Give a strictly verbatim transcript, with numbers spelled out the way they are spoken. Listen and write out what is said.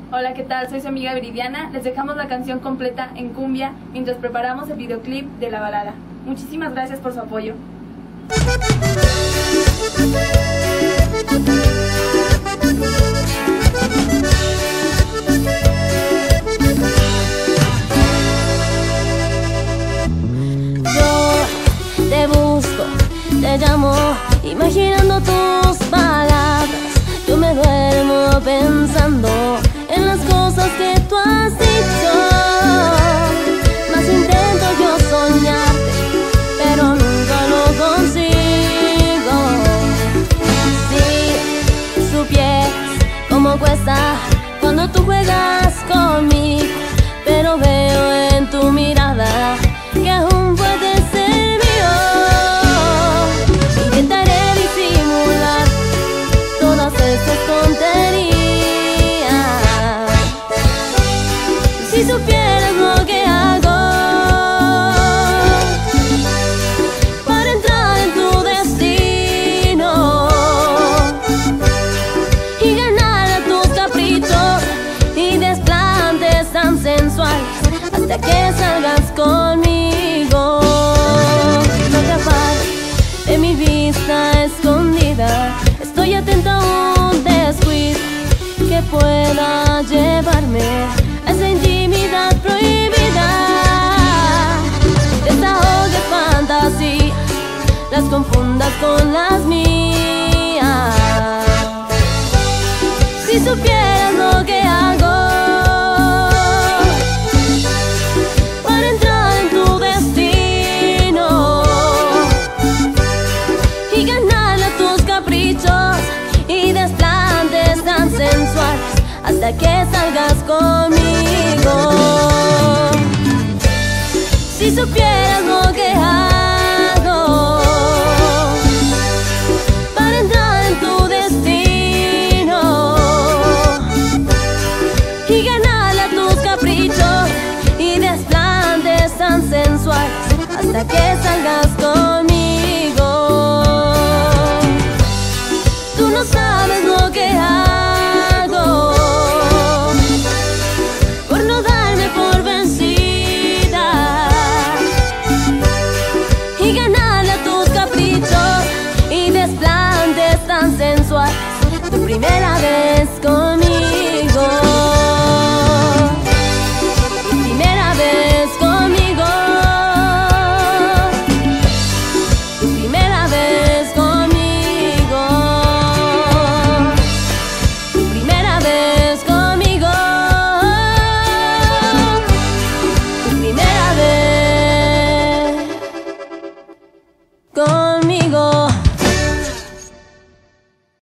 Hola, ¿qué tal? Soy su amiga Viridiana. Les dejamos la canción completa en cumbia mientras preparamos el videoclip de la balada. Muchísimas gracias por su apoyo. Yo te busco, te llamo, imaginando tus palabras. Yo me duermo pensando en las cosas que tú has dicho. Más intento yo soñarte, pero nunca lo consigo. Si supieras cómo cuesta cuando tú juegas conmigo, pero veo en tu mirada que aún puedes ser mío. Intentaré disimular todas estas tonterías. Si supieras lo que hago para entrar en tu destino y ganar a tus caprichos y desplantes tan sensuales hasta que salgas conmigo. No te apartes de mi vista escondida, estoy atenta a un descuido que pueda llevarme a esa intimidad prohibida. Desahogue fantasías, las confundas con las mías. Si supieras lo que hago para entrar en tu destino y ganarle a tus caprichos y desplantes tan sensuales hasta que salgas conmigo. Si supieras lo que hago para entrar en tu destino y ganarle a tus caprichos y desplantes tan sensuales hasta que salgas conmigo. Tú no sabes lo que hago por no darme por vencida y ganarle a tus caprichos y desplantes tan sensuales tu primera vez.